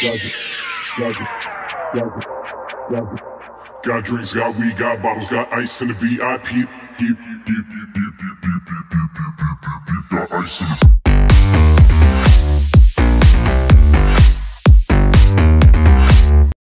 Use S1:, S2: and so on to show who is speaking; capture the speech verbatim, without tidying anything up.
S1: Got drinks, got weed, got bottles, got ice in the V I P. Got ice in the